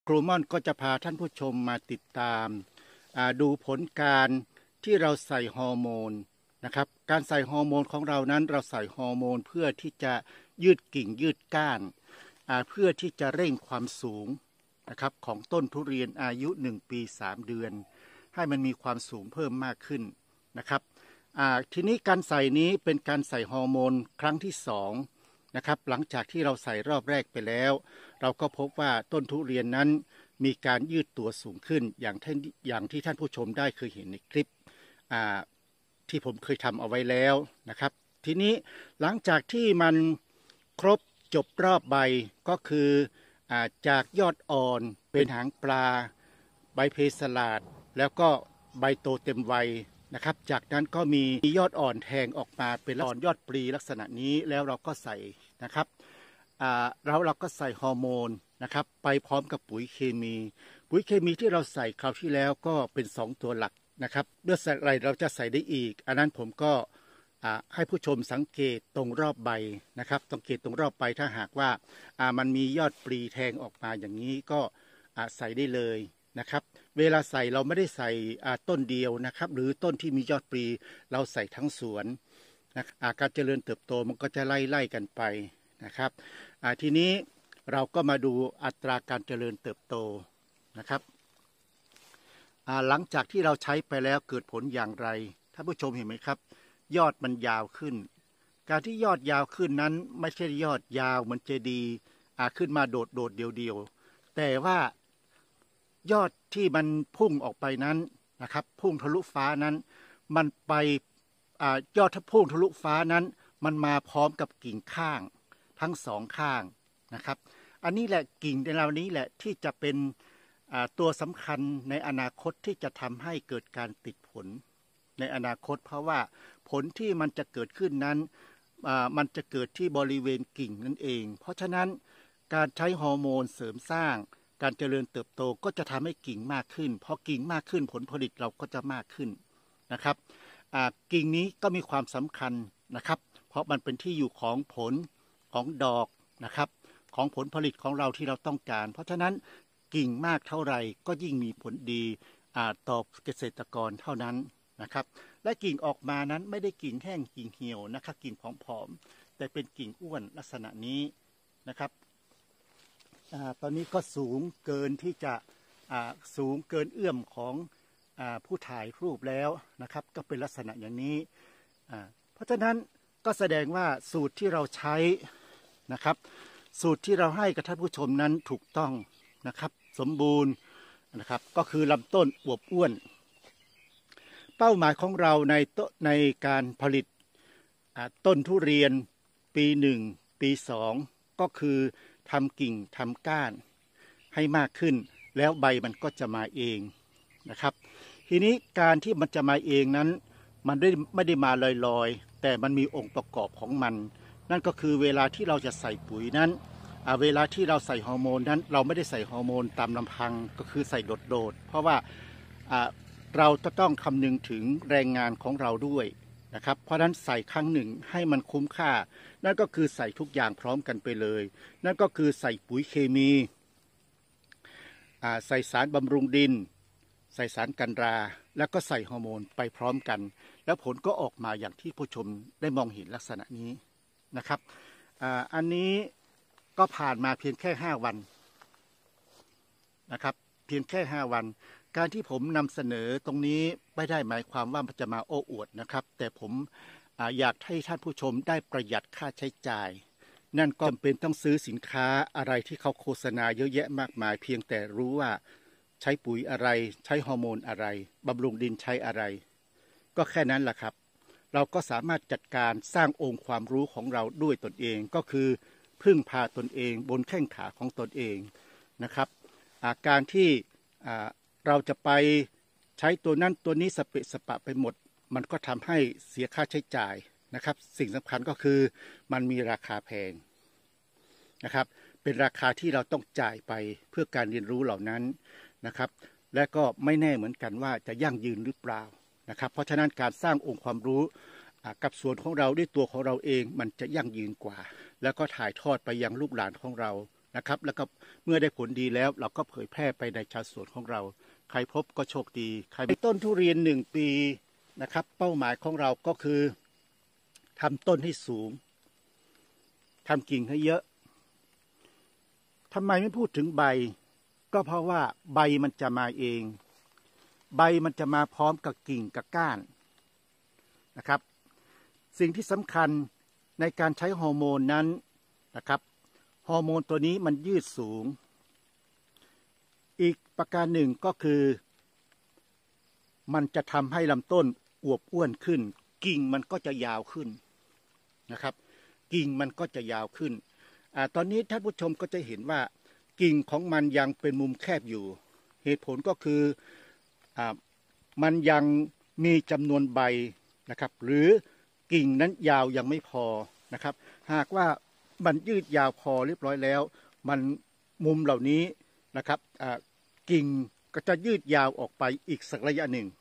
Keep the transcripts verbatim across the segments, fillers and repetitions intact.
รูม่อนก็จะพาท่านผู้ชมมาติดตามดูผลการที่เราใส่ฮอร์โมนนะครับการใส่ฮอร์โมนของเรานั้นเราใส่ฮอร์โมนเพื่อที่จะยืดกิ่งยืดก้านเพื่อที่จะเร่งความสูงนะครับของต้นทุเรียนอายุหนึ่งปีสามเดือนให้มันมีความสูงเพิ่มมากขึ้นนะครับทีนี้การใส่นี้เป็นการใส่ฮอร์โมนครั้งที่สองนะครับหลังจากที่เราใส่รอบแรกไปแล้วเราก็พบว่าต้นทุเรียนนั้นมีการยืดตัวสูงขึ้นอย่างที่อย่างที่ท่านผู้ชมได้เคยเห็นในคลิปที่ผมเคยทำเอาไว้แล้วนะครับทีนี้หลังจากที่มันครบจบรอบใบก็คือจากยอดอ่อนเป็นหางปลาใบเพสลาดแล้วก็ใบโตเต็มวัยนะครับจากนั้นก็มียอดอ่อนแทงออกมาเป็นอ่อนยอดปลีลักษณะนี้แล้วเราก็ใส่นะครับแล้วเราก็ใส่ฮอร์โมนนะครับไปพร้อมกับปุ๋ยเคมีปุ๋ยเคมีที่เราใส่คราวที่แล้วก็เป็นสองตัวหลักนะครับเมื่อใส่อะไรเราจะใส่ได้อีกอันนั้นผมก็ให้ผู้ชมสังเกตตรงรอบใบนะครับสังเกตตรงรอบใบถ้าหากว่ามันมียอดปลีแทงออกมาอย่างนี้ก็ใส่ได้เลยนะครับเวลาใส่เราไม่ได้ใส่ต้นเดียวนะครับหรือต้นที่มียอดปลีเราใส่ทั้งสวนนะการเจริญเติบโตมันก็จะไล่ไล่กันไปนะครับทีนี้เราก็มาดูอัตราการเจริญเติบโตนะครับหลังจากที่เราใช้ไปแล้วเกิดผลอย่างไรท่านผู้ชมเห็นไหมครับยอดมันยาวขึ้นการที่ยอดยาวขึ้นนั้นไม่ใช่ยอดยาวเหมือนเจดีย์ขึ้นมาโดดโดดเดียวเดียวแต่ว่ายอดที่มันพุ่งออกไปนั้นนะครับพุ่งทะลุฟ้านั้นมันไปยอดที่พุ่งทะลุฟ้านั้นมันมาพร้อมกับกิ่งข้างทั้งสองข้างนะครับอันนี้แหละกิ่งในเรานี้แหละที่จะเป็นตัวสำคัญในอนาคตที่จะทำให้เกิดการติดผลในอนาคตเพราะว่าผลที่มันจะเกิดขึ้นนั้นมันจะเกิดที่บริเวณกิ่งนั่นเองเพราะฉะนั้นการใช้ฮอร์โมนเสริมสร้างการเจริญเติบโตก็จะทำให้กิ่งมากขึ้นพอกิ่งมากขึ้นผลผลิตเราก็จะมากขึ้นนะครับกิ่งนี้ก็มีความสำคัญนะครับเพราะมันเป็นที่อยู่ของผลของดอกนะครับของผลผลิตของเราที่เราต้องการเพราะฉะนั้นกิ่งมากเท่าไหร่ก็ยิ่งมีผลดีต่อเกษตรกรเท่านั้นนะครับและกิ่งออกมานั้นไม่ได้กิ่งแห้งกิ่งเหี่ยวนะครับกิ่งผอมๆแต่เป็นกิ่งอ้วนลักษณะนี้นะครับตอนนี้ก็สูงเกินที่จะสูงเกินเอื้อมของผู้ถ่ายรูปแล้วนะครับก็เป็นลักษณะอย่างนี้เพราะฉะนั้นก็แสดงว่าสูตรที่เราใช้นะครับสูตรที่เราให้กับท่านผู้ชมนั้นถูกต้องนะครับสมบูรณ์นะครับก็คือลำต้นอวบอ้วนเป้าหมายของเราในในการผลิตต้นทุเรียนปีหนึ่งปีสองก็คือทำกิ่งทำก้านให้มากขึ้นแล้วใบมันก็จะมาเองนะครับทีนี้การที่มันจะมาเองนั้นมันไม่ไม่ได้มาลอยๆแต่มันมีองค์ประกอบของมันนั่นก็คือเวลาที่เราจะใส่ปุ๋ยนั้นเวลาที่เราใส่ฮอร์โมนนั้นเราไม่ได้ใส่ฮอร์โมนตามลำพังก็คือใส่โดดๆเพราะว่าเราจะต้องคำนึงถึงแรงงานของเราด้วยนะครับเพราะนั้นใส่ครั้งหนึ่งให้มันคุ้มค่านั่นก็คือใส่ทุกอย่างพร้อมกันไปเลยนั่นก็คือใส่ปุ๋ยเคมีใส่สารบำรุงดินใส่สารกันราแล้วก็ใส่ฮอร์โมนไปพร้อมกันแล้วผลก็ออกมาอย่างที่ผู้ชมได้มองเห็นลักษณะนี้นะครับอันนี้ก็ผ่านมาเพียงแค่ห้าวันนะครับเพียงแค่ห้าวันการที่ผมนำเสนอตรงนี้ไม่ได้หมายความว่ามันจะมาโอ้อวดนะครับแต่ผมออยากให้ท่านผู้ชมได้ประหยัดค่าใช้จ่ายนั่นก็จำเป็นต้องซื้อสินค้าอะไรที่เขาโฆษณาเยอะแยะมากมายเพียงแต่รู้ว่าใช้ปุ๋ยอะไรใช้ฮอร์โมนอะไรบำรุงดินใช้อะไรก็แค่นั้นแหละครับเราก็สามารถจัดการสร้างองค์ความรู้ของเราด้วยตนเองก็คือพึ่งพาตนเองบนแข้งขาของตนเองนะครับอาการที่เราจะไปใช้ตัวนั้นตัวนี้สเปะสปะไปหมดมันก็ทำให้เสียค่าใช้จ่ายนะครับสิ่งสำคัญก็คือมันมีราคาแพงนะครับเป็นราคาที่เราต้องจ่ายไปเพื่อการเรียนรู้เหล่านั้นนะครับและก็ไม่แน่เหมือนกันว่าจะยั่งยืนหรือเปล่านะครับเพราะฉะนั้นการสร้างองค์ความรู้กับส่วนของเราด้วยตัวของเราเองมันจะยั่งยืนกว่าแล้วก็ถ่ายทอดไปยังลูกหลานของเรานะครับแล้วก็เมื่อได้ผลดีแล้วเราก็เผยแพร่ไปในชาวสวนของเราใครพบก็โชคดีใครต้นทุเรียนหนึ่งปีนะครับเป้าหมายของเราก็คือทำต้นให้สูงทำกิ่งให้เยอะทำไมไม่พูดถึงใบก็เพราะว่าใบมันจะมาเองใบมันจะมาพร้อมกับกิ่งกับก้านนะครับสิ่งที่สำคัญในการใช้ฮอร์โมนนั้นนะครับฮอร์โมนตัวนี้มันยืดสูงอีกประการหนึ่งก็คือมันจะทำให้ลำต้นอวบอ้วนขึ้นกิ่งมันก็จะยาวขึ้นนะครับกิ่งมันก็จะยาวขึ้นอ่าตอนนี้ท่านผู้ชมก็จะเห็นว่ากิ่งของมันยังเป็นมุมแคบอยู่เหตุผลก็คืออ่ามันยังมีจำนวนใบนะครับหรือกิ่งนั้นยาวยังไม่พอนะครับหากว่ามันยืดยาวพอเรียบร้อยแล้วมันมุมเหล่านี้นะครับอ่ากิ่งก็จะยืดยาวออกไปอีกสักระยะหนึ่ง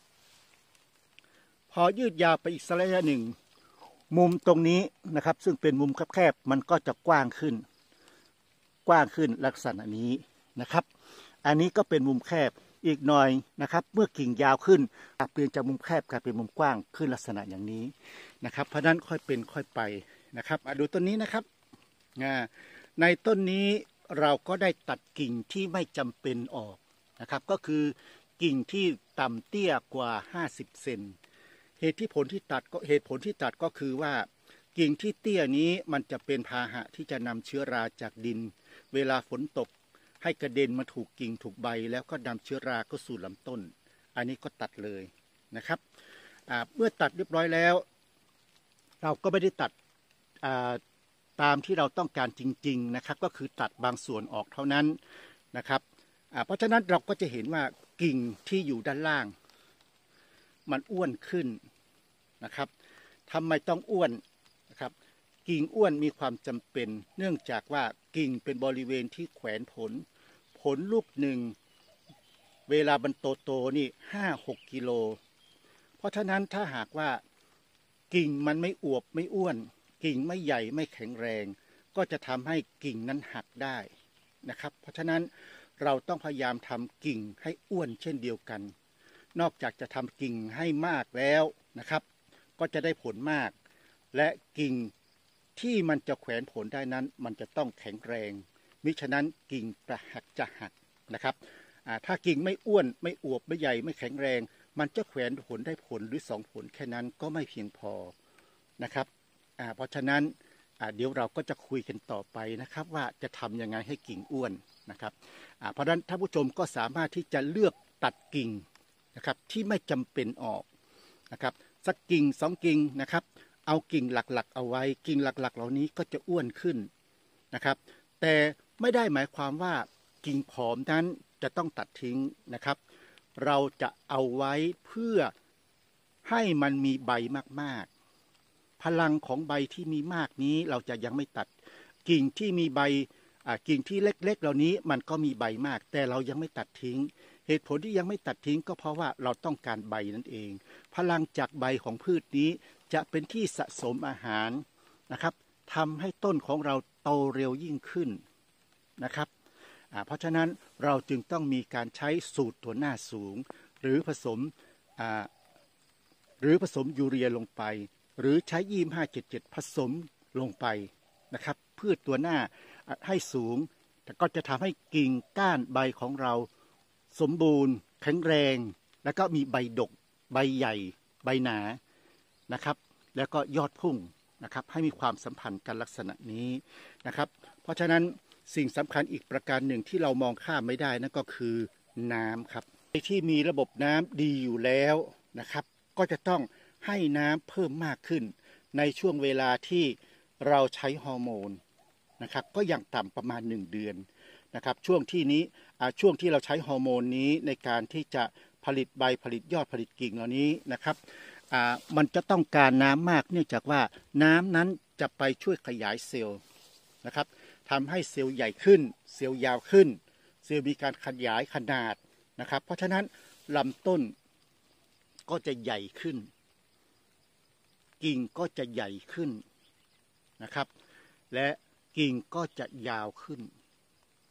พอยืดยาวไปอีกสักระยะหนึ่งมุมตรงนี้นะครับซึ่งเป็นมุมแคบๆมันก็จะกว้างขึ้นกว้างขึ้นลักษณะนี้นะครับอันนี้ก็เป็นมุมแคบอีกหน่อยนะครับเมื่อกิ่งยาวขึ้นเปลี่ยนจากมุมแคบกลายเป็นมุมกว้างขึ้นลักษณะอย่างนี้นะครับเพราะนั้นค่อยเป็นค่อยไปนะครับดูต้นนี้นะครับในต้นนี้เราก็ได้ตัดกิ่งที่ไม่จำเป็นออกนะครับก็คือกิ่งที่ต่ำเตี้ยกว่าห้าสิบเซนเหตุที่ผลที่ตัดก็เหตุผลที่ตัดก็คือว่ากิ่งที่เตี้ยนี้มันจะเป็นพาหะที่จะนำเชื้อราจากดินเวลาฝนตกให้กระเด็นมาถูกกิ่งถูกใบแล้วก็นำเชื้อราเข้าสู่ลำต้นอันนี้ก็ตัดเลยนะครับเมื่อตัดเรียบร้อยแล้วเราก็ไม่ได้ตัดตามที่เราต้องการจริงๆนะครับก็คือตัดบางส่วนออกเท่านั้นนะครับเพราะฉะนั้นเราก็จะเห็นว่ากิ่งที่อยู่ด้านล่างมันอ้วนขึ้นนะครับทำไมต้องอ้วนนะครับกิ่งอ้วนมีความจำเป็นเนื่องจากว่ากิ่งเป็นบริเวณที่แขวนผลผลลูกหนึ่งเวลามันโตโตนี่ห้าหกกิโลเพราะฉะนั้นถ้าหากว่ากิ่งมันไม่อวบไม่อ้วนกิ่งไม่ใหญ่ไม่แข็งแรงก็จะทำให้กิ่งนั้นหักได้นะครับเพราะฉะนั้นเราต้องพยายามทำกิ่งให้อ้วนเช่นเดียวกันนอกจากจะทำกิ่งให้มากแล้วนะครับก็จะได้ผลมากและกิ่งที่มันจะแขวนผลได้นั้นมันจะต้องแข็งแรงมิฉะนั้นกิ่งจะหักจะหักนะครับถ้ากิ่งไม่อ้วนไม่อวบไม่ใหญ่ไม่แข็งแรงมันจะแขวนผลได้ผลหรือสองผลแค่นั้นก็ไม่เพียงพอนะครับเพราะฉะนั้นเดี๋ยวเราก็จะคุยกันต่อไปนะครับว่าจะทำยังไงให้กิ่งอ้วนนะครับเพราะฉะนั้นท่านผู้ชมก็สามารถที่จะเลือกตัดกิ่งนะครับที่ไม่จำเป็นออกนะครับสักกิ่งสองกิ่งนะครับเอากิ่งหลักๆเอาไว้กิ่งหลักๆเหล่านี้ก็จะอ้วนขึ้นนะครับแต่ไม่ได้หมายความว่ากิ่งผอมนั้นจะต้องตัดทิ้งนะครับเราจะเอาไว้เพื่อให้มันมีใบมากๆพลังของใบที่มีมากนี้เราจะยังไม่ตัดกิ่งที่มีใบกิ่งที่เล็กๆเหล่านี้มันก็มีใบมากแต่เรายังไม่ตัดทิ้งเหตุผลที่ยังไม่ตัดทิ้งก็เพราะว่าเราต้องการใบนั่นเองพลังจากใบของพืชนี้จะเป็นที่สะสมอาหารนะครับทำให้ต้นของเราโตเร็วยิ่งขึ้นนะครับเพราะฉะนั้นเราจึงต้องมีการใช้สูตรถั่วหน้าสูงหรือผสมหรือผสมยูเรียลงไปหรือใช้ยี่สิบห้า เจ็ดสิบเจ็ดผสมลงไปนะครับพืชตัวหน้าให้สูงแต่ก็จะทำให้กิ่งก้านใบของเราสมบูรณ์แข็งแรงแล้วก็มีใบดกใบใหญ่ใบหนานะครับแล้วก็ยอดพุ่งนะครับให้มีความสัมพันธ์กันลักษณะนี้นะครับเพราะฉะนั้นสิ่งสำคัญอีกประการหนึ่งที่เรามองข้ามไม่ได้นั่นก็คือน้ำครับที่มีระบบน้ำดีอยู่แล้วนะครับก็จะต้องให้น้ำเพิ่มมากขึ้นในช่วงเวลาที่เราใช้ฮอร์โมนนะครับก็อย่างต่ำประมาณหนึ่งเดือนนะครับช่วงที่นี้ช่วงที่เราใช้ฮอร์โมนนี้ในการที่จะผลิตใบผลิตยอดผลิตกิ่งเหล่านี้นะครับมันจะต้องการน้ำมากเนื่องจากว่าน้ำนั้นจะไปช่วยขยายเซลล์นะครับทำให้เซลล์ใหญ่ขึ้นเซลล์ยาวขึ้นเซลล์มีการขยายขนาดนะครับเพราะฉะนั้นลำต้นก็จะใหญ่ขึ้นกิ่งก็จะใหญ่ขึ้นนะครับและกิ่งก็จะยาวขึ้น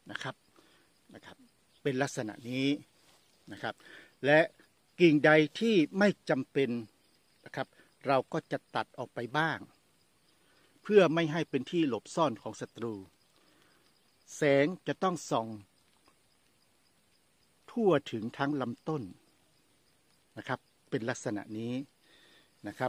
นะครับนะครับเป็นลักษณะนี้นะครับและกิ่งใดที่ไม่จำเป็นนะครับเราก็จะตัดออกไปบ้างเพื่อไม่ให้เป็นที่หลบซ่อนของศัตรูแสงจะต้องส่องทั่วถึงทั้งลำต้นนะครับเป็นลักษณะนี้นะครับ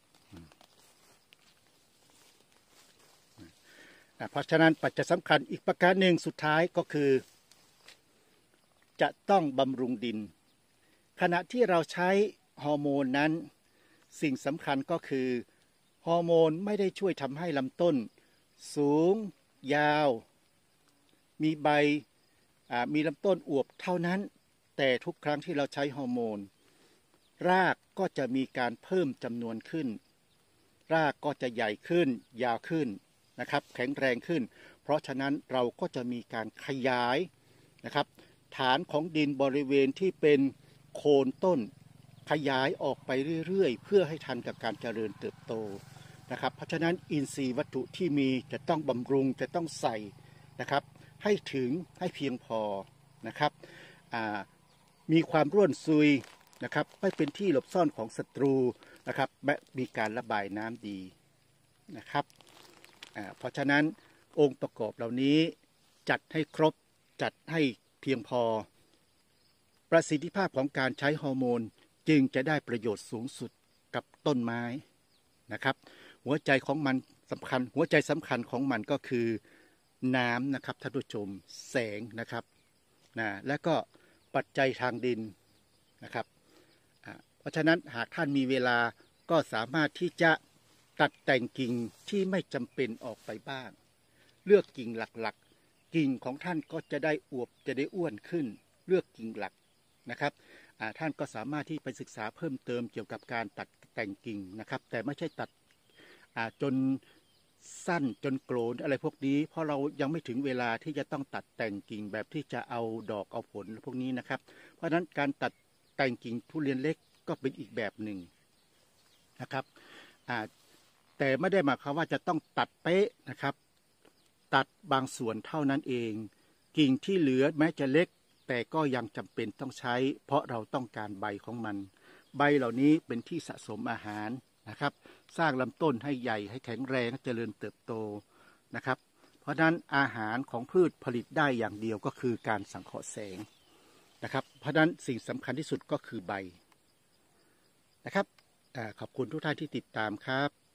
เพราะฉะนั้นปัจจัยสำคัญอีกประการหนึ่งสุดท้ายก็คือจะต้องบำรุงดินขณะที่เราใช้ฮอร์โมนนั้นสิ่งสำคัญก็คือฮอร์โมนไม่ได้ช่วยทำให้ลำต้นสูงยาวมีใบมีลำต้นอวบเท่านั้นแต่ทุกครั้งที่เราใช้ฮอร์โมนรากก็จะมีการเพิ่มจำนวนขึ้นรากก็จะใหญ่ขึ้นยาวขึ้นนะครับแข็งแรงขึ้นเพราะฉะนั้นเราก็จะมีการขยายนะครับฐานของดินบริเวณที่เป็นโคนต้นขยายออกไปเรื่อยๆเพื่อให้ทันกับการเจริญเติบโตนะครับเพราะฉะนั้นอินทรีย์วัตถุที่มีจะต้องบำรุงจะต้องใส่นะครับให้ถึงให้เพียงพอนะครับมีความร่วนซุยนะครับไม่เป็นที่หลบซ่อนของศัตรูนะครับและมีการระบายน้ำดีนะครับเพราะฉะนั้นองค์ประกอบเหล่านี้จัดให้ครบจัดให้เพียงพอประสิทธิภาพของการใช้ฮอร์โมนจึงจะได้ประโยชน์สูงสุดกับต้นไม้นะครับหัวใจของมันสำคัญหัวใจสำคัญของมันก็คือน้ำนะครับท่านผู้ชมแสงนะครับนะและก็ปัจจัยทางดินนะครับเพราะฉะนั้นหากท่านมีเวลาก็สามารถที่จะตัดแต่งกิ่งที่ไม่จำเป็นออกไปบ้างเลือกกิ่งหลักๆกิ่งของท่านก็จะได้อวบจะได้อ้วนขึ้นเลือกกิ่งหลักนะครับท่านก็สามารถที่ไปศึกษาเพิ่มเติมเกี่ยวกับการตัดแต่งกิ่งนะครับแต่ไม่ใช่ตัดจนสั้นจนโกรนอะไรพวกนี้เพราะเรายังไม่ถึงเวลาที่จะต้องตัดแต่งกิ่งแบบที่จะเอาดอกเอาผลพวกนี้นะครับเพราะฉะนั้นการตัดแต่งกิ่งทุเรียนเล็กก็เป็นอีกแบบหนึ่งนะครับแต่ไม่ได้หมายความว่าจะต้องตัดเป๊ะนะครับตัดบางส่วนเท่านั้นเองกิ่งที่เหลือแม้จะเล็กแต่ก็ยังจำเป็นต้องใช้เพราะเราต้องการใบของมันใบเหล่านี้เป็นที่สะสมอาหารนะครับสร้างลำต้นให้ใหญ่ให้แข็งแรงให้เจริญเติบโตนะครับเพราะฉะนั้นอาหารของพืชผลิตได้อย่างเดียวก็คือการสังเคราะห์แสงนะครับเพราะฉะนั้นสิ่งสำคัญที่สุดก็คือใบนะครับขอบคุณทุกท่านที่ติดตามครับ